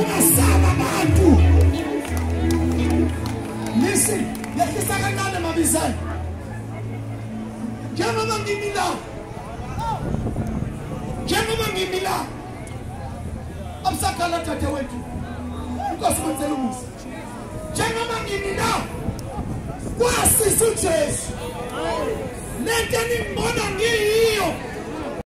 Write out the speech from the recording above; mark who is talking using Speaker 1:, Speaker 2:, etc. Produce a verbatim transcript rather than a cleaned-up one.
Speaker 1: ungasaba abantu. Listen, yakisa kancane mabizana. Njengoba ngimi la. Njengoba ngimi la. Abusakhala tata wethu. Inkosi kwenzela umusa. Njengoba ngimi la. Kwasisa uJesu. Lento enibona ngiyiyo